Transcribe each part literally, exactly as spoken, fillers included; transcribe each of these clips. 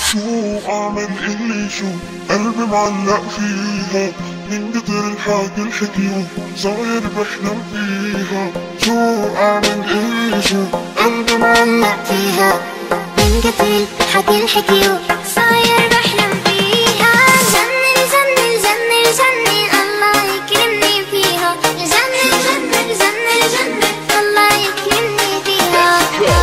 شو اعمل اللي شو قلبي معلق فيها، من كتر الحكي الحكيو صاير بحلم فيها. شو اعمل اللي شو قلبي معلق فيها، من كتر الحكي الحكيو صاير بحلم فيها. جنن جنن جنن جنن الله يكرمني فيها، جنن جنن جنن جنن الله يكرمني فيها.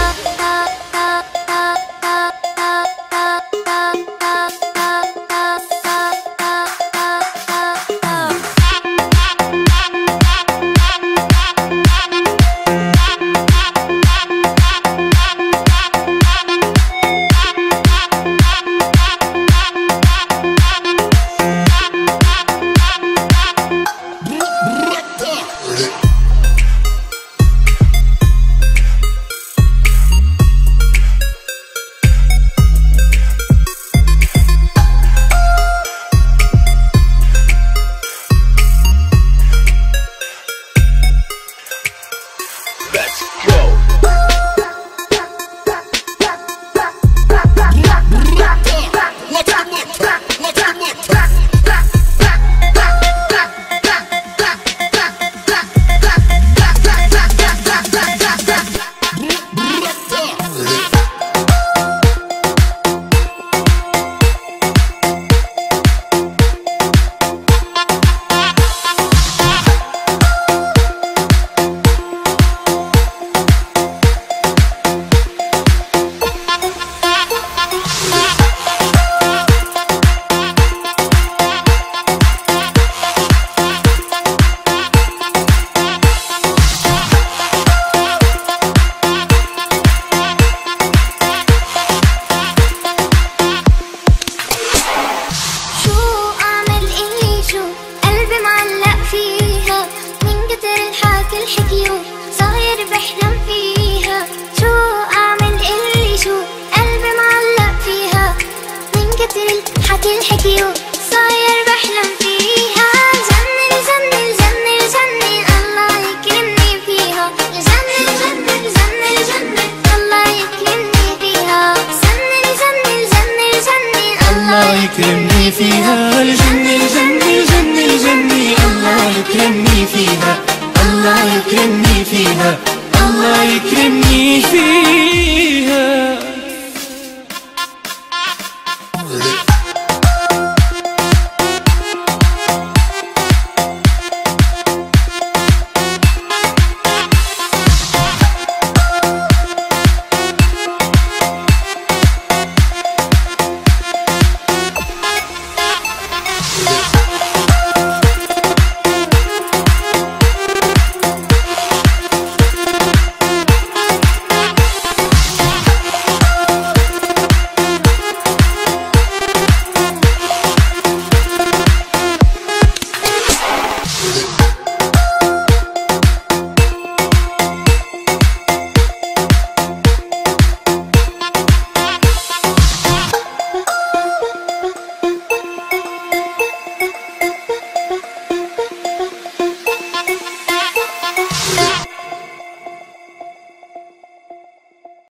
الحكيو صاير بحلم فيها. جنن جنن جنن جنن الله يكرمني فيها، جنن جنن جنن جنن الله يكرمني فيها. جنن جنن جنن جنن الله يكرمني فيها، جنن جنن جنن جنن الله يكرمني فيها، الله يكرمني فيها، الله يكرمني فيها.